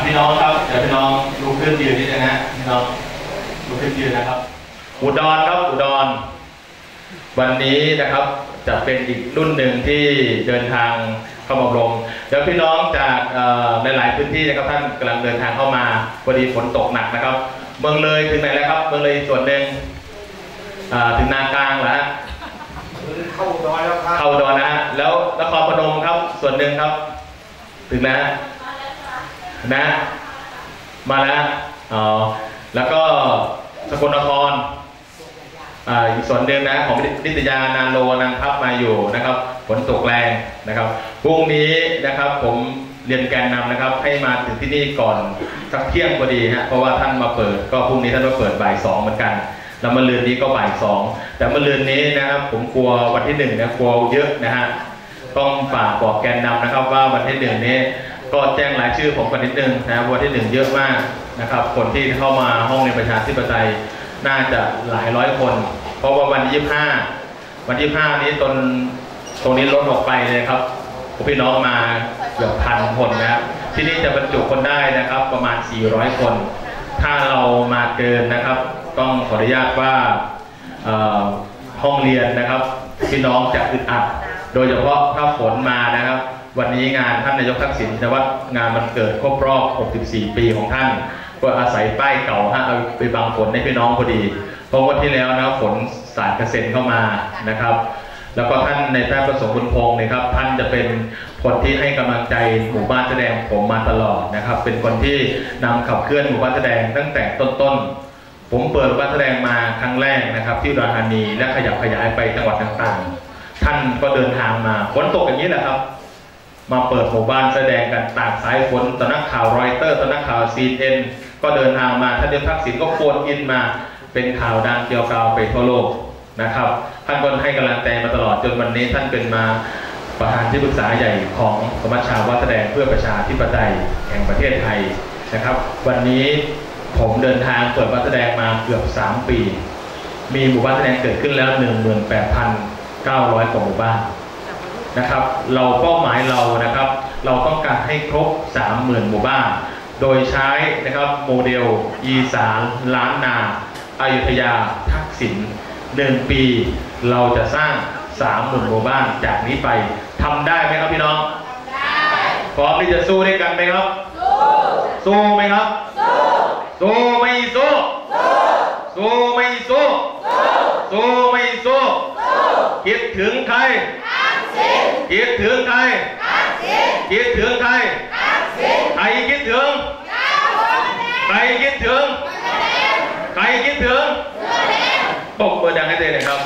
พี่น้องครับเดี๋ยวพี่น้องลุกขึ้นยืนนิดนึงนะพี่น้องลุกขึ้นยืนนะครับอุดรครับอุดรวันนี้นะครับจะเป็นอีกรุ่นหนึ่งที่เดินทางเข้ามาอบรมเดี๋ยวพี่น้องจากหลายๆพื้นที่นะครับท่านกำลังเดินทางเข้ามาพอดีฝนตกหนักนะครับเมืองเลยถึงไหนแล้วครับเมืองเลยส่วนหนึ่งถึงนากลางแล้วเข้าดอยแล้วครับเข้าดอยนะฮะแล้วนครพนมครับส่วนหนึ่งครับถึงแล้วนะมาแล้วแล้วก็สกลนครอีกส่วนหนึ่งนะของนิตยานาโลนางทัพมาอยู่นะครับฝนตกแรงนะครับพรุ่งนี้นะครับผมเรียนแกนนำนะครับให้มาถึงที่นี่ก่อนสักเที่ยงพอดีฮะเพราะว่าท่านมาเปิดก็พรุ่งนี้ท่านมาเปิดบ่าย2เหมือนกันแล้วมะรืนนี้ก็บ่าย2แต่มะรืนนี้นะครับผมกลัววันที่1นะกลัวเยอะนะฮะต้องฝากบอกแกนนำนะครับว่าวันที่1นี้ก็แจ้งรายชื่อผมกันนิดนึงนะวันที่1เยอะมากนะครับคนที่เข้ามาห้องเรียนประชาธิปไตยน่าจะหลายร้อยคนเพราะว่าวันที่25นี้ตรงนี้ลดออกไปเลยครับพี่น้องมาเกือบ1,000 คนนะครับที่นี่จะบรรจุคนได้นะครับประมาณ400 คนถ้าเรามาเกินนะครับต้องขออนุญาตว่าห้องเรียนนะครับพี่น้องจะอึดอัดโดยเฉพาะถ้าฝนมานะครับวันนี้งานท่านนายกทักษิณชินวัตรงานมันเกิดครบรอบ64 ปีของท่านก็อาศัยป้ายเก่าฮะเอาไปบังฝนให้พี่น้องพอดีเพราะวันที่แล้วนะฝนสาดกระเซ็นเข้ามานะครับแล้วก็ท่านในแพทย์ประสงค์บุญพงศ์นะครับท่านจะเป็นคนที่ให้กำลังใจหมู่บ้านแสดงผมมาตลอดนะครับเป็นคนที่นำขับเคลื่อนหมู่บ้านแสดงตั้งแต่ต้นๆผมเปิดหมู่บ้านแสดงมาครั้งแรกนะครับที่อุดรธานีและขยับขยายไปจังหวัดต่างๆท่านก็เดินทางมาฝนตกอย่างนี้แหละครับมาเปิดหมู่บ้านแสดงกันตากสายฝนสำนักข่าวรอยเตอร์สำนักข่าว CNN ก็เดินทางมาท่านนายกทักษิณก็โฟนอินมาเป็นข่าวดังเกี่ยวกับไปทั่วโลกนะครับท่านก็ให้กำลังใจมาตลอดจนวันนี้ท่านเป็นมาประธานที่ปรึกษาใหญ่ของสมัชชาวัดแสดงเพื่อประชาธิปไตยแห่งประเทศไทยนะครับวันนี้ผมเดินทางเปิดวัดแสดงมาเกือบ3 ปีมีหมู่บ้านแสดงเกิดขึ้นแล้ว 18,900 กว่าหมู่บ้านนะครับเราเป้าหมายเรานะครับเราต้องการให้ครบ 30,000 หมู่บ้านโดยใช้นะครับโมเดลอีสานล้านนาอยุธยาทักษิณ1 ปีเราจะสร้าง 30,000 หมู่บ้านจากนี้ไปทำได้ไหมครับพี่น้องพร้อมที่จะสู้ด้วยกันไหมครับสู้ไหมครับสู้ไม่สู้สู้ไม่สู้สู้ไม่สู้คิดถึงใครคิดถึงใครคิดถึงใครใครคิดถึงใครคิดถึงใครคิดถึงปกมือดังให้เลยนะครับ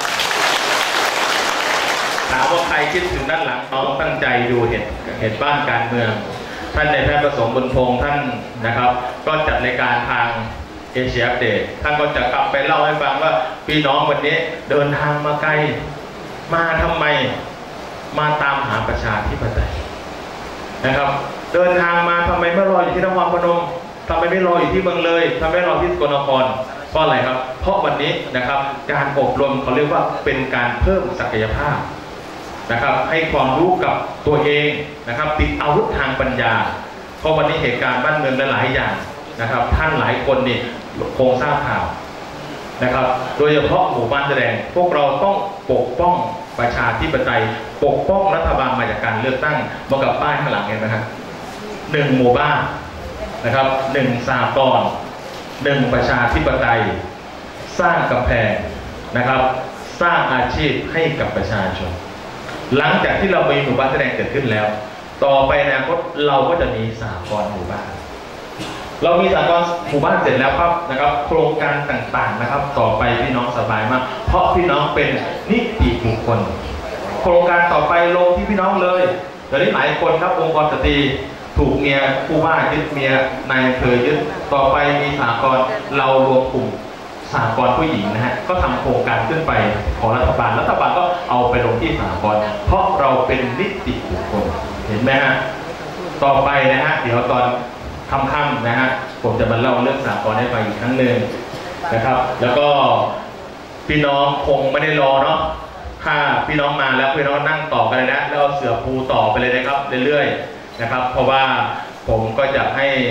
ถามว่าใครคิดถึงด้านหลังน้องตั้งใจดูเหตุบ้านการเมืองท่านในแพทย์ประสงค์บุญพงษ์ท่านนะครับก็จัดรายการทางเอเชียอัปเดตท่านก็จะกลับไปเล่าให้ฟังว่าพี่น้องวันนี้เดินทางมาไกลมาทำไมมาตามหาประชาธิปไตยนะครับเดินทางมาทำไมไม่รออยู่ที่นครพนมทำไมไม่รออยู่ที่เมืองเลยทำไมไม่รอที่สกลนครเพราะอะไรครับเพราะวันนี้นะครับการอบรมเขาเรียกว่าเป็นการเพิ่มศักยภาพนะครับให้ความรู้กับตัวเองนะครับติดอาวุธทางปัญญาเพราะวันนี้เหตุการณ์บ้านเมืองหลายอย่างนะครับท่านหลายคนนี่คงทราบข่าวนะครับโดยเฉพาะหมู่บ้านแสดงพวกเราต้องปกป้องประชาธิปไตยปกป้องรัฐบาลมาจากการเลือกตั้งมากับป้ายข้างหลังเห็นไหมครับ1 หมู่บ้านนะครับ1 สหกรณ์1 ประชาธิปไตยสร้างกำแพงนะครับสร้างอาชีพให้กับประชาชนหลังจากที่เรามีหมู่บ้านแสดงเกิดขึ้นแล้วต่อไปในอนาคตเราก็จะมีสหกรณ์หมู่บ้านเรามีสหกรณ์หมู่บ้านเสร็จแล้วครับนะครับโครงการต่างๆนะครับต่อไปพี่น้องสบายมากเพราะพี่น้องเป็นนิติบุคคลโครงการต่อไปลงที่พี่น้องเลยเดี๋ยวนี้หลายคนครับองค์กรสตรีถูกเมียผู้ว่ายึดเมียนายอำเภอยึดต่อไปมีสหกรณ์เรารวมกลุ่มสหกรณ์ผู้หญิงนะฮะก็ทำโครงการขึ้นไปของรัฐบาลก็เอาไปลงที่สหกรณ์เพราะเราเป็นนิติบุคคลเห็นไหมฮะต่อไปนะฮะเดี๋ยวตอนค่ำๆนะฮะผมจะมาเล่าเรื่องสหกรณ์ให้ฟังอีกครั้งหนึ่งนะครับแล้วก็พี่น้องคงไม่ได้รอเนาะถ้าพี่น้องมาแล้วพี่น้องนั่งต่อกันเลยนะแล้วเอาเสือปูต่อไปเลยนะครับเรื่อยๆนะครับเพราะว่าผมก็จะให้ท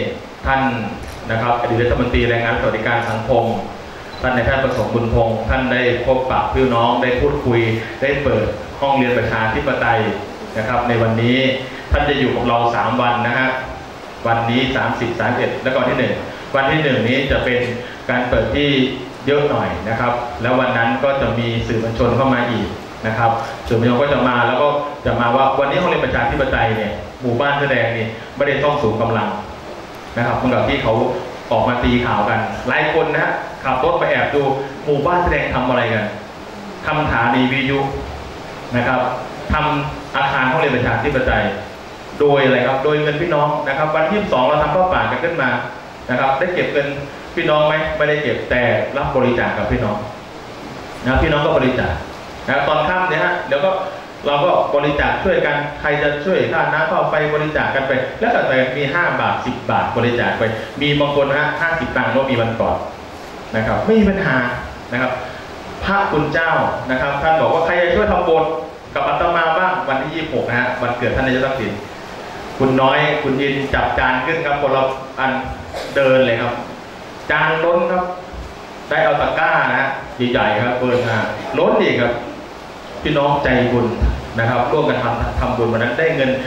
ท่านนะครับอดีตรัฐมนตรีแรงงานสวัสดิการสังคมท่านนายแพทย์ประสงค์บุญพงศ์ท่านได้พบปะพี่น้องได้พูดคุยได้เปิดห้องเรียนประชาธิปไตยนะครับในวันนี้ท่านจะอยู่กับเรา3 วันนะฮะวันนี้30 31และก่อนที่1วันที่1นี้จะเป็นการเปิดที่เยอะหน่อยนะครับแล้ววันนั้นก็จะมีสื่อมวลชนเข้ามาอีกนะครับสื่อมวลชนก็จะมาแล้วก็จะมาว่าวันนี้ห้องเรียนประชาธิปไตยเนี่ยหมู่บ้านแสดงนี่ไม่ได้ต้องสูงกำลังนะครับเหมือนกับที่เขาออกมาตีข่าวกันหลายคนนะขับรถไปแอบดูหมู่บ้านแสดงทำอะไรกันทำสถานีวิทยุนะครับทำอาคารห้องเรียนประชาธิปไตยโดยอะไรครับโดยเงินพี่น้องนะครับวันที่2เราทำข้าวป่ากันขึ้นมานะครับได้เก็บเงินพี่น้องไหมไม่ได้เก็บแต่รับบริจาคกับพี่น้องนะพี่น้องก็บริจาคนะตอนค่ำเนี่ยฮะเดี๋ยวก็เราก็บริจาคช่วยกันใครจะช่วยค่าน้ำค่าไฟบริจาคกันไปแล้วก็แต่มี5 บาท10 บาทบริจาคไปมีบางคนฮะ50 ตังค์ก็มีวันก่อนนะครับไม่มีปัญหานะครับพระคุณเจ้านะครับท่านบอกว่าใครจะช่วยทำบุญกับอาตมาบ้างวันที่26นะฮะวันเกิดท่านนายกทักษิณคุณน้อยคุณยินจับจานขึ้นครับคนละอันเดินเลยครับจานล้นครับได้เอาตะกร้านะฮะใหญ่ๆครับเปิดมาล้นอีกครับพี่น้องใจบุญนะครับร่วมกันทำบุญวันนั้นได้เงิน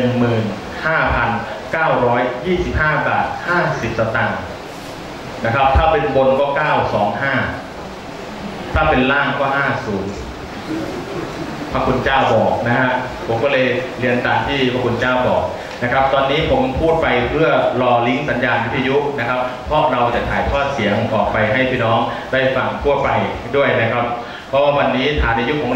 15,925 บาท 50 สตางค์นะครับถ้าเป็นบนก็925ถ้าเป็นล่างก็50พระคุณเจ้าบอกนะฮะผมก็เลยเรียนตามที่พระคุณเจ้าบอกนะครับตอนนี้ผมพูดไปเพื่อรอลิงก์สัญญาณวิทยุนะครับเพราะเราจะถ่ายทอดเสียงออกไปให้พี่น้องได้ฟังทั่วไปด้วยนะครับเพราะว่าวันนี้ฐานวิทยุของเรา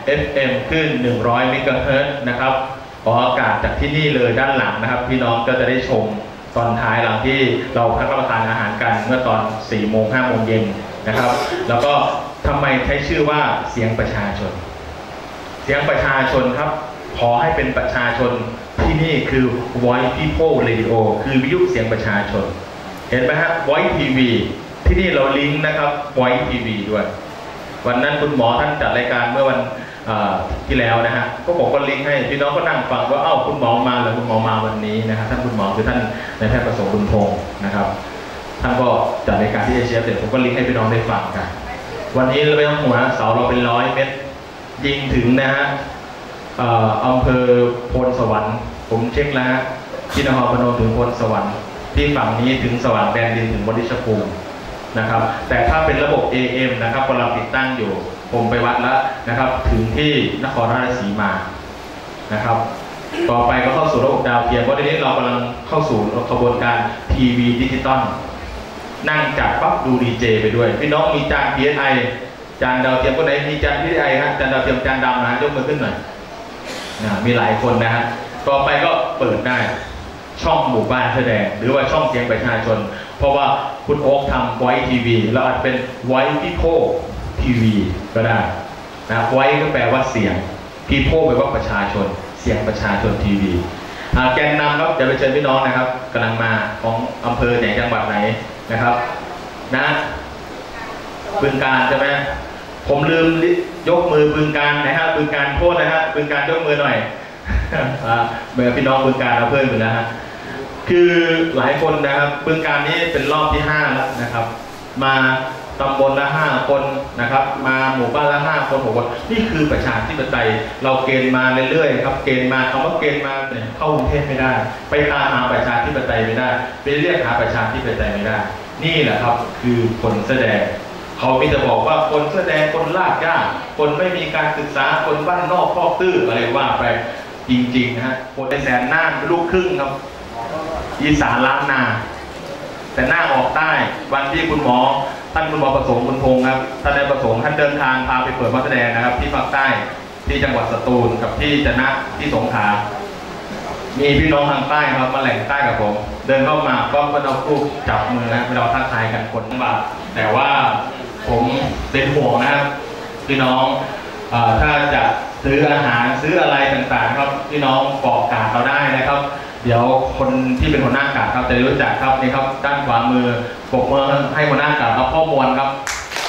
FM ขึ้น100 เมกะเฮิรตซ์นะครับออกอากาศจากที่นี่เลยด้านหลังนะครับพี่น้องก็จะได้ชมตอนท้ายหลังที่เราพักรับประทานอาหารกันเมื่อตอน 4 โมง 5 โมงเย็นนะครับแล้วก็ทำไมใช้ชื่อว่าเสียงประชาชนเสียงประชาชนครับขอให้เป็นประชาชนที่นี่คือ Voice People Radio คือวิทยุเสียงประชาชนเห็นไหมฮะ Voice TV ที่นี่เราลิงก์นะครับ Voice TV ด้วยวันนั้นคุณหมอท่านจัดรายการเมื่อวันที่แล้วนะฮะก็ผมก็ลิงก์ให้พี่น้องก็นั่งฟังว่าเอ้าคุณหมอมาหรือคุณหมอมาวันนี้นะครับท่านคุณหมอคือท่านนายแพทย์ประสงค์บุญพงศ์นะครับท่านก็จัดรายการที่เอเชียเสร็จผมก็ลิงก์ให้พี่น้องได้ฟังกันวันนี้เราไม่ต้องห่วงเสาเราเป็น100 เมตรยิงถึงนะฮะอำเภอโพนสวรรค์ผมเช็คแล้วฮะที่นครพนมถึงโพนสวรรค์ที่ฝั่งนี้ถึงสว่างแดนดินถึงวริชภูมินะครับแต่ถ้าเป็นระบบ AM นะครับกำลังติดตั้งอยู่ผมไปวัดแล้วนะครับถึงที่นครราชสีมานะครับต่อไปก็เข้าสู่ระบบดาวเทียมเพราะทีนี้เรากำลังเข้าสู่กระบวนการทีวีดิจิตอลนั่งจัดปั๊บดูดีเจไปด้วยพี่น้องมีจาน PSI จานดาวเทียมคนไหนมีจาน PSI ฮะจานดาวเทียมจานดำนะยกมือขึ้นหน่อยมีหลายคนนะฮะต่อไปก็เปิดได้ช่องหมู่บ้านแสดงหรือว่าช่องเสียงประชาชนเพราะว่าคุณโอ๊คทำ Voice TV เราอาจเป็น Voice People TV ก็ได้นะ Voice ก็แปลว่าเสียง People แปลว่าประชาชนเสียงประชาชนทีวีแกนนำครับจะไปเชิญพี่น้องนะครับกำลังมาของอำเภอไหนจังหวัดไหนนะครับนะบึงกาฬใช่ไหมผมลืมยกมือบึงกาฬนะฮะบึงกาฬโทษนะฮะบึงกาฬยกมือหน่อยเมื่อพี่น้องบึงกาฬเราเพิ่มอยู่แล้วฮะคือหลายคนนะครับบึงกาฬนี้เป็นรอบที่5แล้วนะครับมาตำบลละ5 คนนะครับมาหมู่บ้านละ5 คน6 คนนี่คือประชาธิปไตยเราเกณฑ์มาเรื่อยๆครับเกณฑ์มาคำว่าเกณฑ์มาเข้ากรุงเทพไม่ได้ไปตามหาประชาธิปไตยไม่ได้ไปเรียกหาประชาธิปไตยไม่ได้นี่แหละครับคือคนแสดงเขามีแต่บอกว่าคนแสดงคนลากย่าคนไม่มีการศึกษาคนบ้านนอกคอกตื้ออะไรว่าไปจริงๆนะฮะคนในแสนน่านลูกครึ่งครับอีสานล้านนาแต่หน้าออกใต้วันที่คุณหมอท่านคุณหมอประสงค์บุญพงศ์ครับท่านได้ประสงค์ท่านเดินทางพาไปเปิดวัดแสดงนะครับที่ภาคใต้ที่จังหวัดสตูลกับที่จะนะที่สงขลามีพี่น้องทางใต้ครับมาแหล่งใต้กับผมเดินเข้ามาก็เอาลูกจับมือนะเราทักทายกันคนบาทแต่ว่าผมเป็นห่วงนะครับพี่น้องถ้าจะซื้ออาหารซื้ออะไรต่างๆครับพี่น้องบอกกาดเราได้นะครับเดี๋ยวคนที่เป็นหัวหน้ากาดครับจะรู้จักครับนี่ครับด้านขวามือปกมือให้หัวหน้ากาดครับพ่อมวลครับ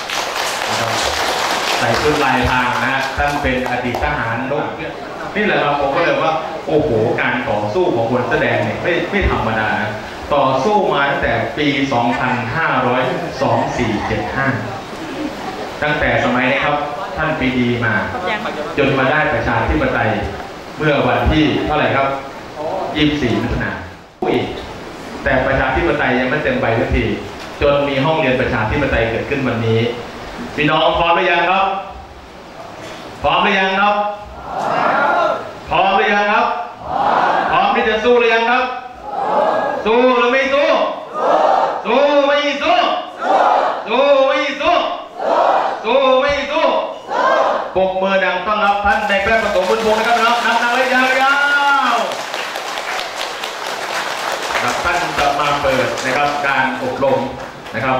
ใส่ชุดลายพรางนะท่านเป็นอดีตทหารลูกนี่แหละครับผมก็เลยว่าโอ้โหการต่อสู้ของคนแสดงเนี่ยไม่ธรรมดาต่อสู้มาตั้งแต่ปี 2524-75 ตั้งแต่สมัยนี้ครับท่านปรีดีมาจนมาได้ประชาธิปไตยเมื่อวันที่เท่าไหร่ครับ 24 มิถุนายนแต่ประชาธิปไตยยังไม่เต็มใบสักทีจนมีห้องเรียนประชาธิปไตยเกิดขึ้นวันนี้พี่น้องพร้อมหรือยังครับพร้อมหรือยังครับพร้อมหรือยังครับพร้อมที่จะสู้หรือยังครับสู้หรือไม่สู้สู้ไม่สู้สู้ไม่สู้สู้ไม่สู้ปรบมือดังต้อนรับท่านในแพทย์ประสงค์บุญพงศ์นะครับนั่งเลยยาวๆท่านจะมาเปิดนะครับการอบรมนะครับ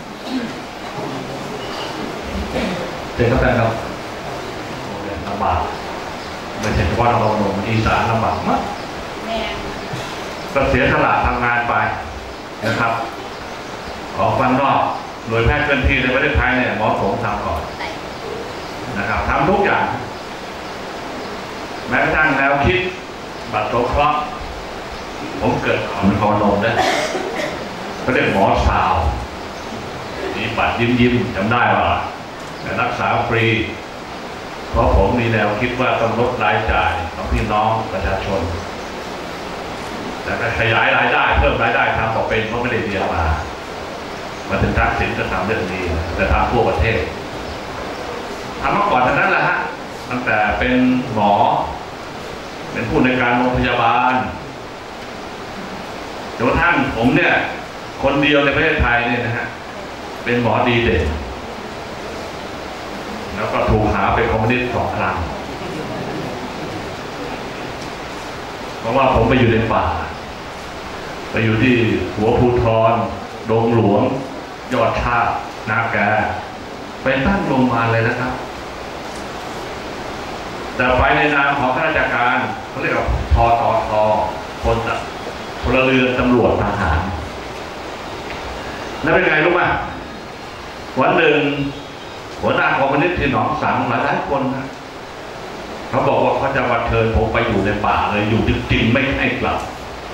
เชิญครับท่านครับลำบากไม่ใช่เฉพาะเราหนุ่มอีสานลำบากมากก็เสียสละทำงานไปนะครับออกฟันนอกหน่วยแพทย์เคลื่อนที่ในประเทศไทยเนี่ยหมอสงทำก่อนนะครับทำทุกอย่างแม้กระทั่งแนวคิดบัตรสงเคราะห์ผมเกิดก่อนเป็นคอนมนะเขาเรียกหมอสาวมีบัตรยิ้มจำได้ว่าแต่รักษาฟรีเพราะผมมีแนวคิดว่าต้องลดรายจ่ายของพี่น้องประชาชนแต่ขยายรายได้เพิ่มรายได้ทำต่อเป็นเพราะไม่ได้เรียนมาถึงทักษิณจะทำเรื่องนี้แต่ทำทั่วประเทศทำมาก่อนทั้งนั้นแหละฮะตั้งแต่เป็นหมอเป็นผู้ในการโรงพยาบาลจนกระทั่งผมเนี่ยคนเดียวในประเทศไทยเนี่ยนะฮะเป็นหมอดีเด่นแล้วก็ถูกหาเป็นคอมมิวนิสต์2 ครั้งเพราะว่าผมไปอยู่ในป่าไปอยู่ที่หัวภูทรดงหลวงยอดชาตินาแกไปตั้งโรงพยาบาลเลยนะครับแต่ไปในนามของข้าราชการเขาเรียกว่าทตทพลเรือนตำรวจทหารแล้วเป็นไงรู้ไหมวันหนึ่งหัวหน้าคอมมิวนิสต์ที่หนองสังหลายคนนะเขาบอกว่าเขาจะมาเชิญผมไปอยู่ในป่าเลยอยู่จริงๆไม่ให้กลับ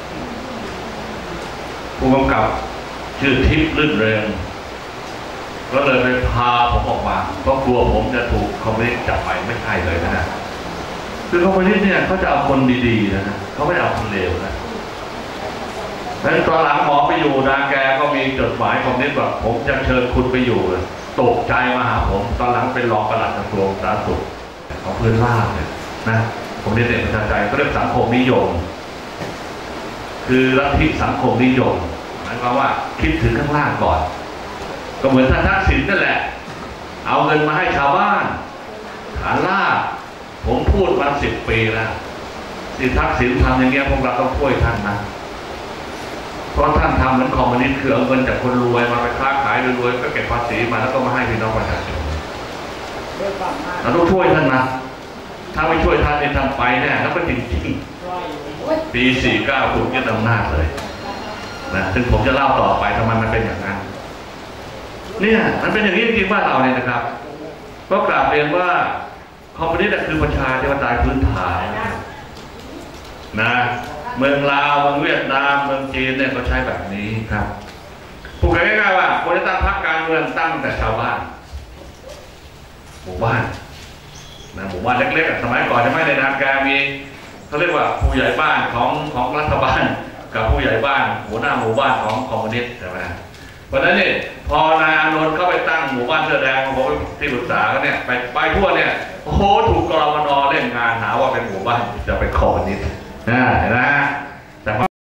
ผู้กำกับชื่อทิพย์ลื่นเริงก็เลยไปพาผมออกมาเพราะกลัวผมจะถูกคอมมิวนิสต์จับไปไม่ใช่เลยนะคือคอมมิวนิสต์เนี่ยเขาจะเอาคนดีๆนะเขาไม่เอาคนเลวนะแล้วตอนหลังหมอไปอยู่นาแกก็มีจดหมายคอมมิวนิสต์ว่าผมจะเชิญคุณไปอยู่ตกใจมาหาผมตอนหลังเป็นรองปลัดกระทรวงสาธารณสุขของพื้นราบเนี่ยนะผมเรียนเด็กประชาใจก็เรียกสังคมนิยมคือลัทธิสังคมนิยมหมายความว่าคิดถึงข้างล่างก่อนก็เหมือนท่านทักษิณนั่นแหละเอาเงินมาให้ชาวบ้านฐานรากผมพูดมา10 ปีแล้วที่ทักษิณทำอย่างเงี้ยพวกเราต้องช่วยท่านนะเพราะท่านทำเหมือนคอมมิวนิสต์คือเอาเงินจากคนรวยมาไปค้าขายรวยๆก็เก็บภาษีมาแล้วก็มาให้พี่น้องประชาชนเราต้องช่วยท่านนะถ้าไม่ช่วยท่านจะทำไปเนี่ยแล้วก็จริงๆปี 49คุณยึดอำนาจเลยนะซึ่งผมจะเล่าต่อไปทำไมมันเป็นอย่างนั้นเนี่ยมันเป็นอย่างนี้จริงๆว่าเราเนี่ยนะครับก็กราบเรียนว่าคอมมิวนิสต์คือประชาธิปไตยพื้นฐานนะเมืองลาวเมืองเวียดนามเมืองจีนเนี่ยเขาใช้แบบนี้ครับพูดง่ายๆว่าคนที่ตั้งพรรคการเมืองตั้งแต่ชาวบ้านหมู่บ้านนะหมู่บ้านเล็กๆสมัยก่อนจะไม่ในนาแกมีเขาเรียกว่าผู้ใหญ่บ้านของรัฐบาลกับผู้ใหญ่บ้านหัวหน้าหมู่บ้านของคอมมิวนิสต์ใช่ไหมเพราะฉะนั้นเนี่ยพอนายอานนท์เข้าไปตั้งหมู่บ้านเสื้อแดงของผมที่ปรึกษาเขาเนี่ยไปทั่วเนี่ยโอ้โหถูกกรมน.เล่นงานหาว่าเป็นหมู่บ้านจะเป็นคอมมิวนิสต์เห็นไหมฮะ